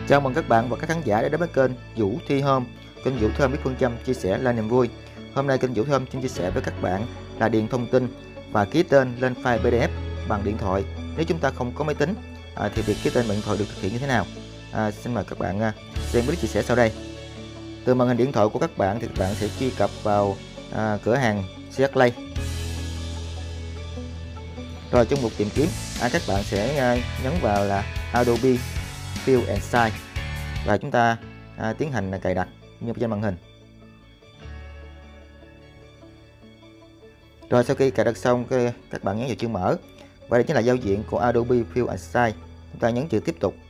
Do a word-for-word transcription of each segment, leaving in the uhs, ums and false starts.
Chào mừng các bạn và các khán giả đã đến với kênh Vũ Thi Home. Kênh Vũ Thơm biết phương châm chia sẻ là niềm vui. Hôm nay kênh Vũ Thơm xin chia sẻ với các bạn là điền thông tin và ký tên lên file pê đê ép bằng điện thoại. Nếu chúng ta không có máy tính à, thì việc ký tên bằng điện thoại được thực hiện như thế nào? À, xin mời các bạn à, xem clip chia sẻ sau đây. Từ màn hình điện thoại của các bạn thì các bạn sẽ truy cập vào à, cửa hàng xê hát Play. Rồi trong mục tìm kiếm à, các bạn sẽ à, nhấn vào là Adobe Fill and Sign và chúng ta à, tiến hành cài đặt như trên màn hình. Rồi sau khi cài đặt xong, các bạn nhấn vào chữ mở và đây chính là giao diện của Adobe Fill and Sign. Chúng ta nhấn chữ tiếp tục.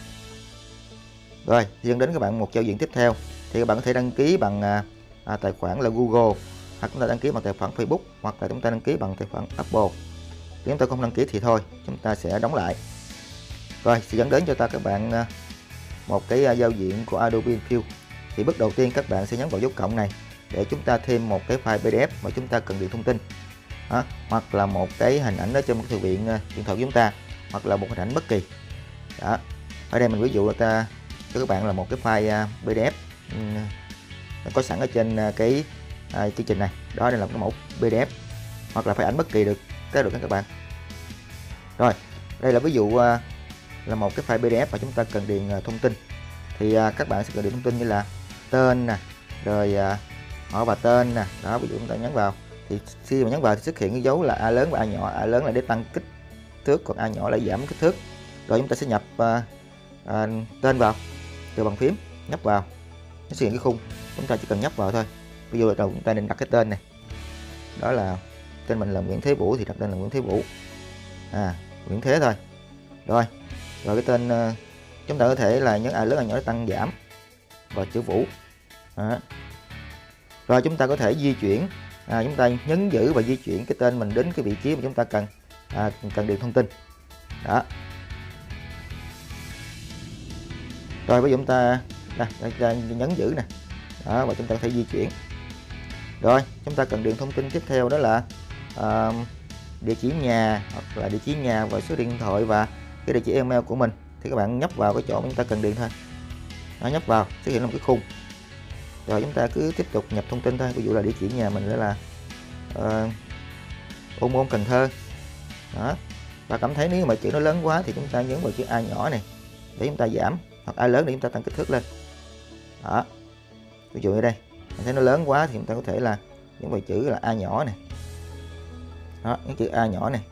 Rồi dẫn đến các bạn một giao diện tiếp theo thì các bạn có thể đăng ký bằng à, à, tài khoản là Google, hoặc chúng ta đăng ký bằng tài khoản Facebook, hoặc là chúng ta đăng ký bằng tài khoản Apple. Nếu chúng ta không đăng ký thì thôi, chúng ta sẽ đóng lại. Rồi sẽ dẫn đến cho ta các bạn à, một cái uh, giao diện của Adobe Fill. Thì bước đầu tiên các bạn sẽ nhấn vào dấu cộng này để chúng ta thêm một cái file pê đê ép mà chúng ta cần điền thông tin, đó, hoặc là một cái hình ảnh ở trên một thư viện uh, điện thoại của chúng ta, hoặc là một hình ảnh bất kỳ. Đó. Ở đây mình ví dụ là ta cho các bạn là một cái file uh, pê đê ép um, có sẵn ở trên uh, cái uh, chương trình này. Đó, đây là cái mẫu pê đê ép hoặc là file ảnh bất kỳ được, cái được các bạn. Rồi đây là ví dụ uh, là một cái file pê đê ép mà chúng ta cần điền uh, thông tin. Thì uh, các bạn sẽ cần điền thông tin như là tên nè, rồi uh, họ và tên nè. Đó, ví dụ chúng ta nhấn vào thì khi mà nhấn vào thì xuất hiện cái dấu là A lớn và A nhỏ. A lớn là để tăng kích thước, còn A nhỏ là giảm kích thước. Rồi chúng ta sẽ nhập uh, uh, tên vào từ bàn phím, nhấp vào, nó xuất hiện cái khung, chúng ta chỉ cần nhấp vào thôi. Ví dụ đầu chúng ta nên đặt cái tên này, đó là tên mình là Nguyễn Thế Vũ thì đặt tên là Nguyễn Thế Vũ, à Nguyễn Thế thôi. Rồi rồi cái tên uh, chúng ta có thể là nhấn A lớn A nhỏ để tăng giảm và chữ Vũ. Đó. Rồi chúng ta có thể di chuyển, à, chúng ta nhấn giữ và di chuyển cái tên mình đến cái vị trí mà chúng ta cần à, cần điền thông tin. Đó. Rồi bây giờ chúng ta đây, đây, đây, nhấn giữ nè. Đó, và chúng ta có thể di chuyển. Rồi chúng ta cần điền thông tin tiếp theo đó là à, địa chỉ nhà, hoặc là địa chỉ nhà và số điện thoại và cái địa chỉ email của mình. Thì các bạn nhấp vào cái chỗ mà chúng ta cần điền thôi. Nó nhấp vào xuất hiện một cái khung. Rồi chúng ta cứ tiếp tục nhập thông tin thôi. Ví dụ là địa chỉ nhà mình đó là uh, Ô Môn, Cần Thơ. Đó. Và cảm thấy nếu mà chữ nó lớn quá thì chúng ta nhấn vào chữ A nhỏ này để chúng ta giảm, hoặc A lớn để chúng ta tăng kích thước lên. Đó. Ví dụ như đây, mình thấy nó lớn quá thì chúng ta có thể là nhấn vào chữ là A nhỏ này. Đó, cái chữ A nhỏ này.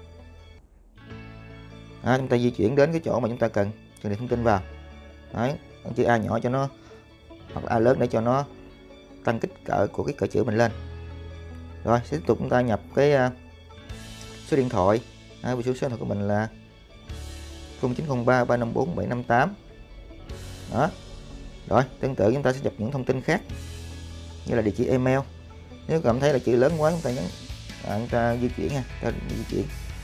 Đó, chúng ta di chuyển đến cái chỗ mà chúng ta cần cần điền thông tin vào. Đấy, chữ A nhỏ cho nó, hoặc là A lớn để cho nó tăng kích cỡ của cái cỡ chữ mình lên. Rồi tiếp tục chúng ta nhập cái uh, số điện thoại. À, số điện thoại của mình là không chín không ba ba năm bốn bảy năm tám. Đó. Rồi tương tự chúng ta sẽ nhập những thông tin khác như là địa chỉ email. Nếu cảm thấy là chữ lớn quá chúng ta nhấn à, chúng ta di chuyển nha, ta di chuyển.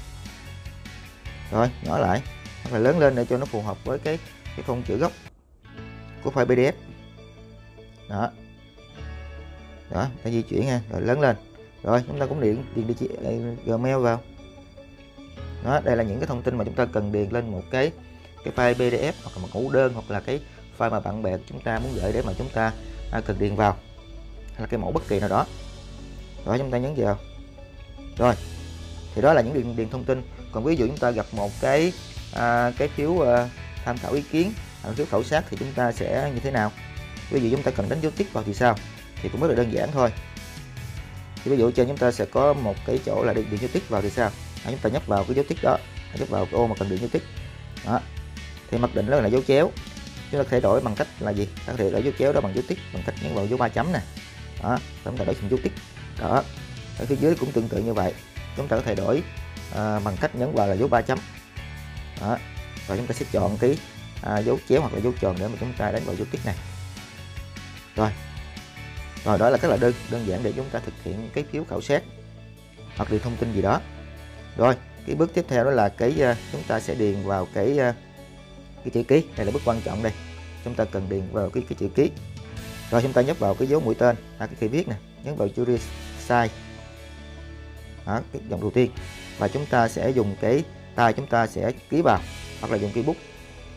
Rồi nhỏ lại hoặc là lớn lên để cho nó phù hợp với cái cái phông chữ gốc của file pê đê ép. Đó. Đó, ta di chuyển nha, rồi lớn lên. Rồi chúng ta cũng điền điền địa chỉ Gmail vào. Đó, đây là những cái thông tin mà chúng ta cần điền lên một cái cái file pê đê ép hoặc là một mẫu đơn, hoặc là cái file mà bạn bè chúng ta muốn gửi để mà chúng ta à, cần điền vào, hay là cái mẫu bất kỳ nào đó. Rồi chúng ta nhấn vào. Rồi thì đó là những điền, điền thông tin. Còn ví dụ chúng ta gặp một cái à, cái phiếu à, tham khảo ý kiến, à, phiếu khảo sát thì chúng ta sẽ như thế nào? Ví dụ chúng ta cần đánh dấu tích vào thì sao? Thì cũng rất là đơn giản thôi. Thì ví dụ trên chúng ta sẽ có một cái chỗ là điền, điền dấu tích vào thì sao? À, chúng ta nhấp vào cái dấu tích đó, nhấp vào cái ô mà cần điền dấu tích. Đó. Thì mặc định đó là dấu chéo. Chúng ta có thể đổi bằng cách là gì? Ta có thể đổi dấu chéo đó bằng dấu tích bằng cách nhấn vào dấu ba chấm nè. Đó, chúng ta đổi thành dấu tích. Đó. Ở phía dưới cũng tương tự như vậy. Chúng ta có thể đổi à, bằng cách nhấn vào là dấu ba chấm. Đó. Rồi chúng ta sẽ chọn cái à, dấu chéo hoặc là dấu tròn để mà chúng ta đánh vào dấu tích này. Rồi. Rồi đó là rất là đơn đơn giản để chúng ta thực hiện cái phiếu khảo sát hoặc điền thông tin gì đó. Rồi, cái bước tiếp theo đó là cái uh, chúng ta sẽ điền vào cái uh, cái chữ ký. Đây là bước quan trọng đây. Chúng ta cần điền vào cái cái chữ ký. Rồi chúng ta nhấp vào cái dấu mũi tên, à, cái khi viết nè, nhấn vào chữ size. Đó, cái dòng đầu tiên. Và chúng ta sẽ dùng cái tay chúng ta sẽ ký vào, hoặc là dùng cây bút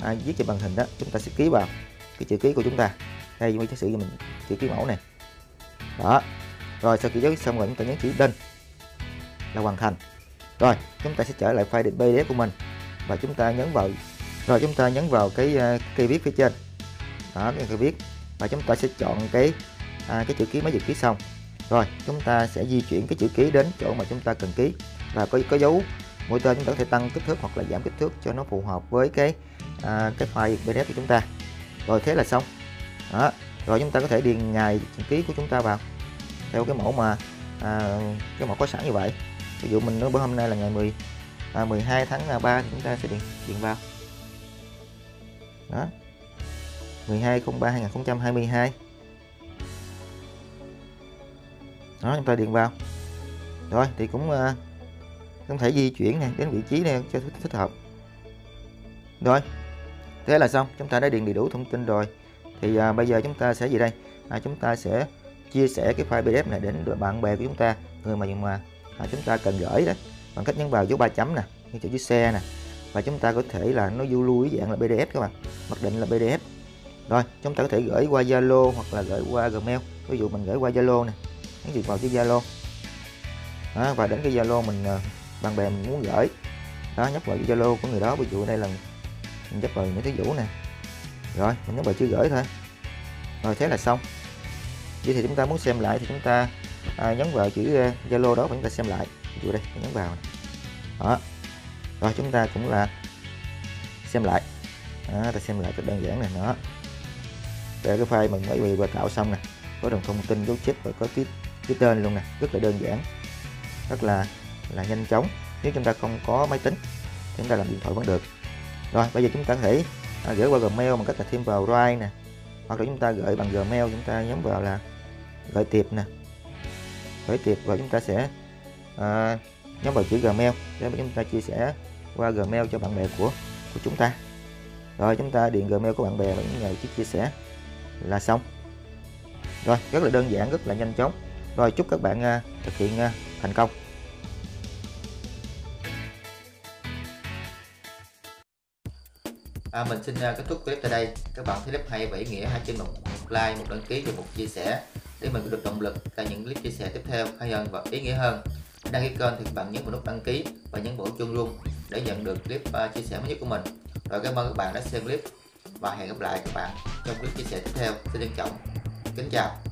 à, viết trên màn hình đó, chúng ta sẽ ký vào cái chữ ký của chúng ta. Đây như giả sử như mình chữ ký mẫu này đó. Rồi sau khi dấu xong rồi chúng ta nhấn chữ done là hoàn thành. Rồi chúng ta sẽ trở lại file pê đê ép của mình và chúng ta nhấn vào, rồi chúng ta nhấn vào cái uh, cây viết phía trên đó, cái cây viết, và chúng ta sẽ chọn cái à, cái chữ ký mới vừa ký xong. Rồi chúng ta sẽ di chuyển cái chữ ký đến chỗ mà chúng ta cần ký, và có có dấu mũi tên chúng ta có thể tăng kích thước hoặc là giảm kích thước cho nó phù hợp với cái à, cái file pê đê ép của chúng ta. Rồi thế là xong đó. Rồi chúng ta có thể điền ngày chữ ký của chúng ta vào theo cái mẫu mà à, cái mẫu có sẵn như vậy. Ví dụ mình nói bữa hôm nay là ngày mười, à, mười hai tháng ba thì chúng ta sẽ điền điền vào đó, mười hai không ba hai nghìn không trăm hai mươi hai đó, chúng ta điền vào. Rồi thì cũng uh, không thể di chuyển này đến vị trí này cho thích, thích hợp. Rồi thế là xong, chúng ta đã điền đầy đủ thông tin rồi. Thì uh, bây giờ chúng ta sẽ gì đây, à, chúng ta sẽ chia sẻ cái file pê đê ép này đến bạn bè của chúng ta, người mà mà à, chúng ta cần gửi đó, bằng cách nhấn vào dấu ba chấm nè, như chữ xe nè, và chúng ta có thể là nó du lưu dạng là pê đê ép các bạn, mặc định là pê đê ép. Rồi chúng ta có thể gửi qua Zalo hoặc là gửi qua Gmail. Ví dụ mình gửi qua Zalo này, nhấn vào chữ Zalo đó, và đến cái Zalo mình bạn bè mình muốn gửi đó, nhấp vào Zalo của người đó. Ví dụ đây là mình nhấp vào Nguyễn Thế Vũ nè, rồi mình nhấp vào chữ gửi thôi. Rồi thế là xong. Vậy thì chúng ta muốn xem lại thì chúng ta à, nhấn vào chữ Zalo đó và chúng ta xem lại. Ví dụ đây mình nhấn vào đó. Rồi chúng ta cũng là xem lại đó, ta xem lại cái đơn giản này đó. Đây cái file mình mới vừa tạo xong nè, có đồng thông tin dấu chip và có cái, cái tên luôn nè, rất là đơn giản, rất là là nhanh chóng. Nếu chúng ta không có máy tính thì chúng ta làm điện thoại vẫn được. Rồi bây giờ chúng ta có thể à, gửi qua Gmail bằng cách là thêm vào Drive nè, hoặc là chúng ta gửi bằng Gmail, chúng ta nhấn vào là gửi tiệp nè, gửi tiệp, và chúng ta sẽ à, nhấn vào chữ Gmail để chúng ta chia sẻ qua Gmail cho bạn bè của của chúng ta. Rồi chúng ta điền Gmail của bạn bè và nhấn vào chữ chia sẻ là xong. Rồi rất là đơn giản, rất là nhanh chóng. Rồi chúc các bạn uh, thực hiện uh, thành công. À, mình xin uh, kết thúc clip tại đây. Các bạn thấy clip hay và ý nghĩa, hãy cho một, một like, một đăng ký và một chia sẻ để mình có được động lực tại những clip chia sẻ tiếp theo hay hơn và ý nghĩa hơn. Đăng ký kênh thì các bạn nhấn vào nút đăng ký và nhấn vào chuông luôn để nhận được clip uh, chia sẻ mới nhất của mình. Rồi cảm ơn các bạn đã xem clip và hẹn gặp lại các bạn trong clip chia sẻ tiếp theo. Xin trân trọng kính chào.